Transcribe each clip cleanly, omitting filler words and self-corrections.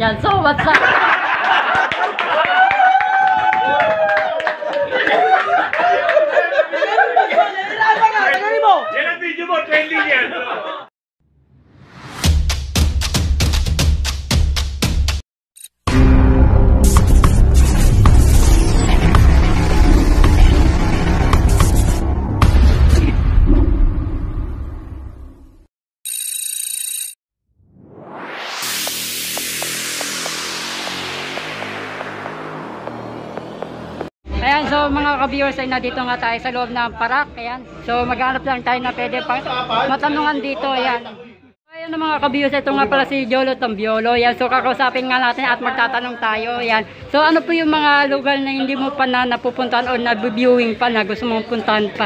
Yan, so what's up? Yan ang video mo, trending yan. Ayan, so mga ka-viewers ay nandito nga tayo sa loob ng parak. Ayan. So maghanap lang tayo na pwede pang matanungan dito. Ayan. Ayan mga ka-viewers, ito nga pala si Jolo Tambiolo. Ayan, so kakausapin nga natin at magtatanong tayo. Ayan. So ano po yung mga lugar na hindi mo pa na napupuntahan o na-viewing pa na gusto mong puntahan pa?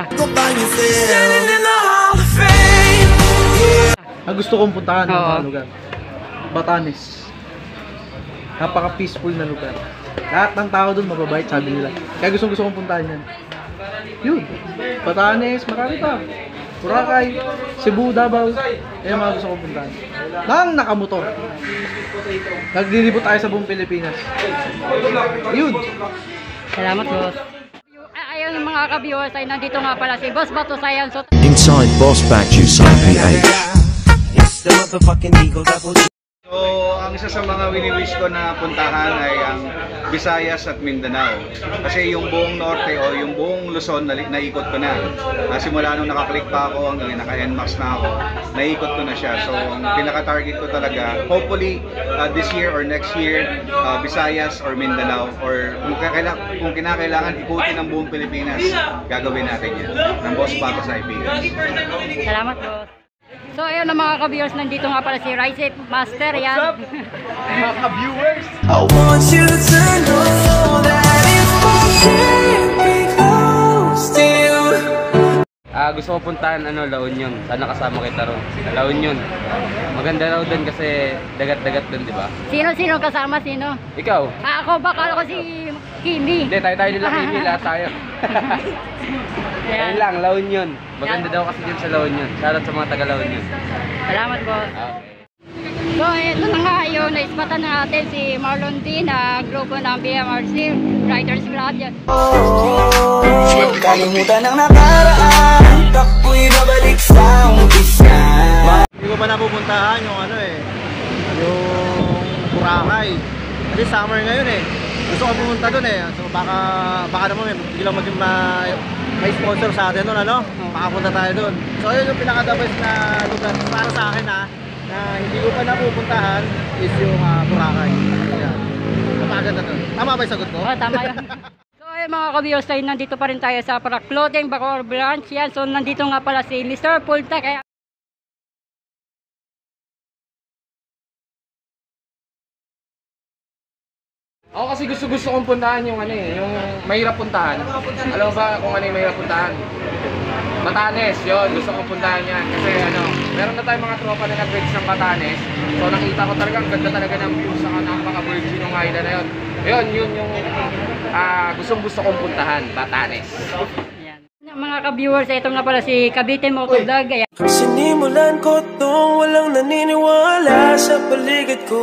Gusto kong puntahan ng mga lugar. Batanes. Napaka-peaceful na lugar. Lahat ng tao doon mababait, sabi nila. Kaya gusto kong puntahan yan. Yun. Batanes, marami pa. Boracay, Cebu, Davao. Yan mga gusto kong puntahan. Nang nakamotor. Naglilibot tayo sa buong Pilipinas. Yun. Salamat, boss. Ayun yung mga ka-viewers ay nandito nga pala si Boss Bato Science. So, Inside Boss Batch Side PH. It's the motherfucking Eagle Double G. So, ang isa sa mga wini-wish ko na puntahan ay ang Visayas at Mindanao. Kasi yung buong Norte o yung buong Luzon naikot ko na. Simula nung nakaklik pa ako hanggang naka-NMAX na ako, naikot ko na siya. So, ang pinaka-target ko talaga, hopefully this year or next year, Visayas or Mindanao, or kung kinakailangan ikutin ang buong Pilipinas, gagawin natin yan. Ng Boss Bato sa IPS. salamat, boss. So ayun na mga ka-viewers, nandito nga pala si Rise Master. Yan. Mga ka-viewers! I want you to know that if I can't be close to you. Gusto ko puntahan La Union. Sana kasama kita ron. La Union. Maganda raw doon kasi dagat-dagat doon, di ba? Sino kasama? Sino? Ikaw? Ako, baka ako si Kimi. Hindi, tayo nila Kimi lahat tayo. Ayun lang, La Union. Maganda daw kasi dyan sa La Union. Shoutout sa mga taga La Union. Salamat, boss. Okay. So ito na nga yun, naispatan na natin si Marlon D na grupo ng BMRC Writers Grad. Kalimutan ang nakaraan, tapo'y babalik sa umpisa. Hindi ko pa napupuntahan yung yung Boracay. Kasi summer ngayon eh. Gusto ko pumunta doon eh. So baka naman biglang maging may sponsor sa atin doon, makapunta tayo doon. So ayun yung pinaka-the best na lugar para sa akin na hindi ko pa napupuntahan is yung Boracay. Ayan. Napakaganda doon. Tama ba yung sagot ko? Oo, tama yun. So ayun mga ka-viewers, nandito pa rin tayo sa Parak Clothing, Bacoor Branch. Yan. So nandito nga pala si Mr. Pulta. Kaya Ako kasi gusto kong puntahan yung yung mahirap puntahan. Alam mo ba kung ano yung mahirap puntahan? Batanes, yun. Gusto kong puntahan yan. Kasi meron na tayong mga tropa na nag-reach ng Batanes. So nakita ko talaga, ang ganda talaga ng view sa napaka-virgin ng island na yun. Yun yung gusto kong puntahan, Batanes. yan. Mga ka-viewers, ito nga pala si Cavite Motovlog. Ayan. Sinimulan ko tong walang naniniwala sa paligid ko.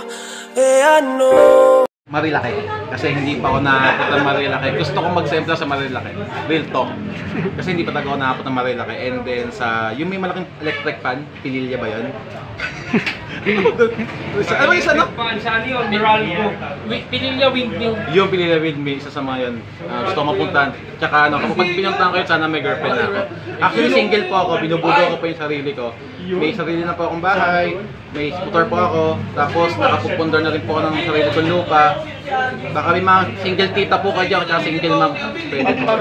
Marilaki. Kasi hindi pa ako nakapunta ng Marilaki. Gusto kong mag-sempla sa Marilaki. Real talk. Kasi hindi pa talaga ako nakapunta ng Marilaki. And then yung may malaking electric fan, Pinilya ba yun? Ano yung isa no? Saan yun? Meralco. Pinilya Windmill. Yung Pinilya Windmill, isa sa mga yun. Gusto ko mapuntahan. Tsaka kapag pinuntahan kayo, sana may girlfriend na ako. Actually single po ako, binubugo ko pa yung sarili ko. May sarili na po akong bahay, may scooter po ako, tapos nakapupundar na rin po ako ng sarili kong lupa. Baka may mga single tita po kayo, at single mom. Pwede po.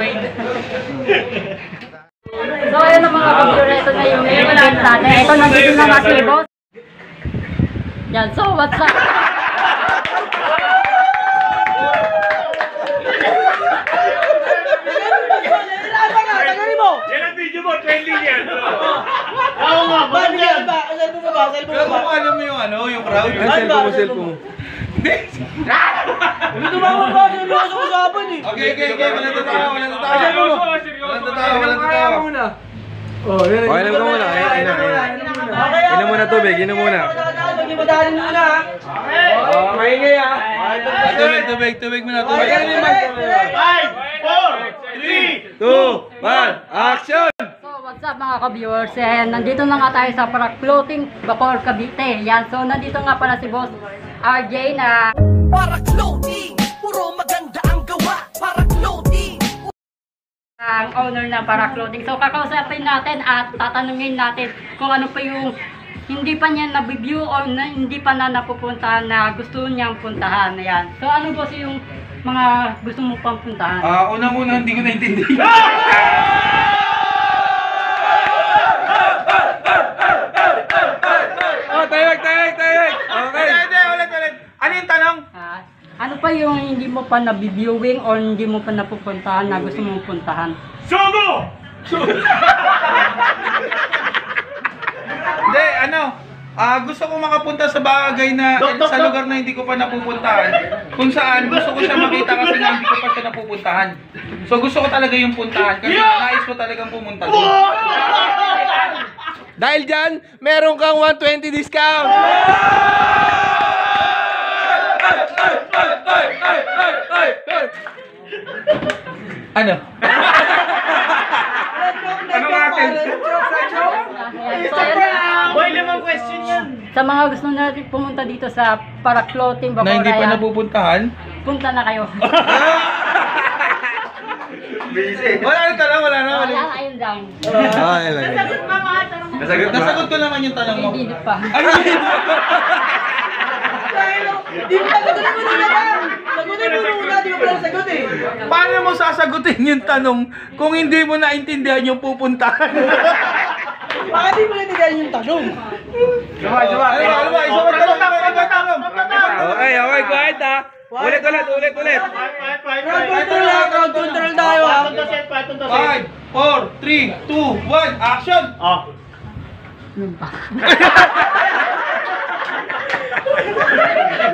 So ayun na mga ka-viewers, ito na yung event natin. Ito nandito na nga si boss. Yan, so what's up? Yan ang video mo, trending yan. Oo nga, ba? Alam mo yung crowd? Cellphone mo. Hindi tumawag ba? Seryoso usapan eh. Okay. Walang tatawa. Oh, inom ka muna. Inom muna tubig, inom muna. niyo madali muna ha. Oh, maingay ah. Tubig muna, tubig. 5, 4, 3, 2, 1, action! So what's up mga ka-viewers, and nandito na nga tayo sa Parak Clothing, Bacoor, Cavite. Yan, so nandito nga pala si Boss RJ na Para clothing, puro maganda ang gawa. Para clothing. ang owner ng Parak Clothing. So kakausapin natin at tatanungin natin kung ano pa yung hindi pa niya nabibview o hindi pa na napupuntahan na gusto niyang puntahan. Yan. So ano boss yung mga gusto mo pang puntahan? Unang-una, hindi ko naintindihan. Oh, tayag! Okay. Ulit. Ano yung tanong? Ano pa yung hindi mo pa nabiviewing o hindi mo pa napupuntahan na gusto mong puntahan? Sugo! Hindi, gusto ko makapunta sa bagay na sa lugar na hindi ko pa napupuntahan. Kung saan gusto ko siya makita kasi nga hindi ko pa siya napupuntahan. So gusto ko talaga yung puntahan kasi nais ko talagang pumunta doon. Dahil dyan, meron kang 120 discount! Ano? Anong atin? Boy, limang question yan. Sa mga gusto natin pumunta dito sa Parak Clothing, Bacoor, Na hindi pa ayan, napupuntahan? punta na kayo. Wala na tanong, wala na. Wala, ayun lang. Nasagot ko naman yung tanong mo. Hindi pa. Di mo sagutin mo nila ba? Sagutin mo muna, di mo pala sagot eh. Paano mo sasagutin yung tanong kung hindi mo naintindihan yung pupuntahan? Bakit di mo naintindihan yung tanong? Ano ba? Isang tanong. Okay, quiet ha! Ulit! Crowd control tayo ha. 5, 4, 3, 2, 1, action! Yun pa.